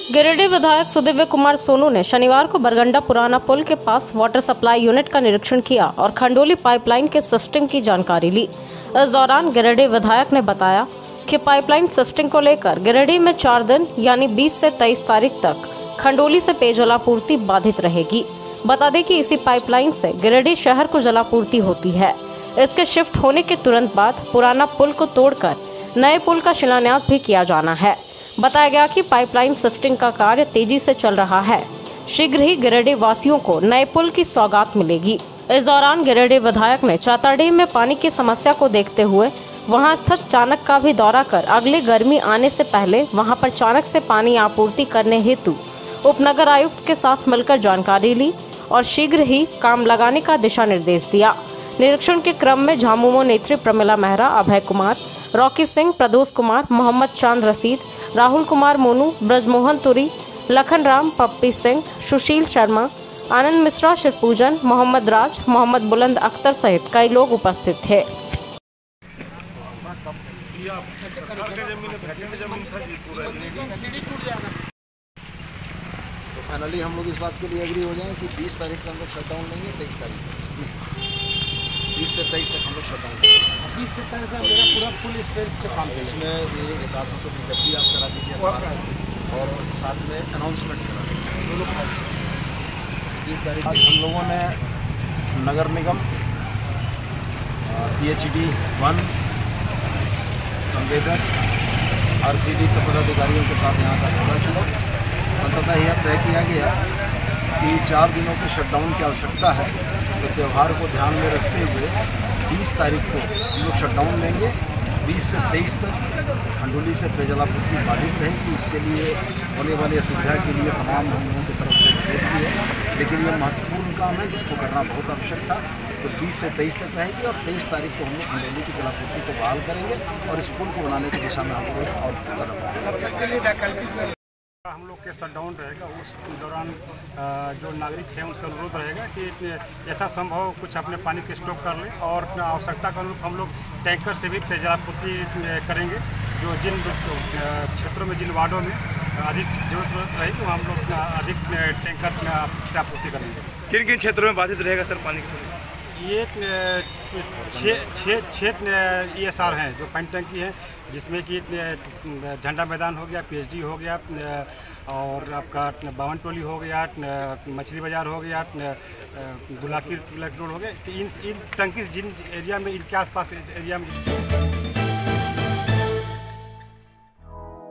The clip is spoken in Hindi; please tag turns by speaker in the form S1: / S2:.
S1: गिरिडीह विधायक सुदिव्य कुमार सोनू ने शनिवार को बरगंडा पुराना पुल के पास वाटर सप्लाई यूनिट का निरीक्षण किया और खंडोली पाइपलाइन के शिफ्टिंग की जानकारी ली। इस दौरान गिरिडीह विधायक ने बताया कि पाइपलाइन शिफ्टिंग को लेकर गिरिडीह में 4 दिन यानी 20 से 23 तारीख तक खंडोली से पेयजल आपूर्ति बाधित रहेगी। बता दें कि इसी पाइपलाइन से गिरिडीह शहर को जलापूर्ति होती है। इसके शिफ्ट होने के तुरंत बाद पुराना पुल को तोड़कर नए पुल का शिलान्यास भी किया जाना है। बताया गया कि पाइपलाइन शिफ्टिंग का कार्य तेजी से चल रहा है। शीघ्र ही गिरिडीह वासियों को नए पुल की सौगात मिलेगी। इस दौरान गिरिडीह विधायक ने चाताडीह में पानी की समस्या को देखते हुए वहां स्थित चाणक का भी दौरा कर अगले गर्मी आने से पहले वहां पर चाणक से पानी आपूर्ति करने हेतु उपनगर आयुक्त के साथ मिलकर जानकारी ली और शीघ्र ही काम लगाने का दिशा निर्देश दिया। निरीक्षण के क्रम में झामुमो नेत्री प्रमिला मेहरा, अभय कुमार, रॉकी सिंह, प्रदोष कुमार, मोहम्मद चांद रशीद, राहुल कुमार मोनू, ब्रजमोहन तुरी, लखन राम, पप्पी सिंह, सुशील शर्मा, आनंद मिश्रा, शिवपूजन, मोहम्मद राज, मोहम्मद बुलंद अख्तर सहित कई लोग उपस्थित थे।
S2: तो फाइनली हम लोग इस बात के लिए एग्री हो जाएं कि 20 तारीख से हम लोग शटडाउन लेंगे, 23 तारीख तक 20 से 23 तक हम लोग शटडाउन लेंगे।
S3: 20 से 23 तक मेरा पूरा फुल स्ट्रेंथ से काम करेंगे।
S2: इसमें ये एक आदमी को विज्ञप्ति आप करा दीजिए और साथ में अनाउंसमेंट करा दीजिए। 20 तारीख आज हम लोगों ने नगर निगम, PHED 1, संवेदक, RCD के पदाधिकारियों के साथ यहाँ का दौरा किया। अंततः यह तय किया गया कि 4 दिनों के शटडाउन की आवश्यकता है। तो त्यौहार को ध्यान में रखते हुए 20 तारीख को हम लोग शटडाउन लेंगे। 20 से 23 तक खंडोली से पेयजलापूर्ति बाधित रहेगी। इसके लिए होने वाली असुविधा के लिए तमाम हम लोगों की तरफ से खेद भी है, लेकिन ये महत्वपूर्ण काम है जिसको करना बहुत आवश्यक था। तो 20 से 23 तक रहेगी और 23 तारीख को हम लोग खंडोली की जलापूर्ति को बहाल करेंगे और इस पुल को बनाने की दिशा में हम लोग और कदम
S3: हम लोग के शटडाउन रहेगा। उस दौरान जो नागरिक है उनसे अनुरोध रहेगा कि यथासंभव कुछ अपने पानी के स्टॉक कर लें और आवश्यकता के अनुरूप हम लोग टैंकर से भी पेयजलापूर्ति करेंगे। जो जिन क्षेत्रों में, जिन वार्डों में अधिक जरूरत रहेगी वहाँ हम लोग अधिक टैंकर से आपूर्ति करेंगे।
S4: किन किन क्षेत्रों में बाधित रहेगा सर पानी की समस्या?
S3: ये 6 ESR हैं जो पानी टंकी हैं, जिसमें कि झंडा मैदान हो गया, PHD हो गया और आपका बावन टोली हो गया, मछली बाजार हो गया, दुलाकी रोड हो गया। इन टंकी जिन एरिया में, इनके आसपास एरिया में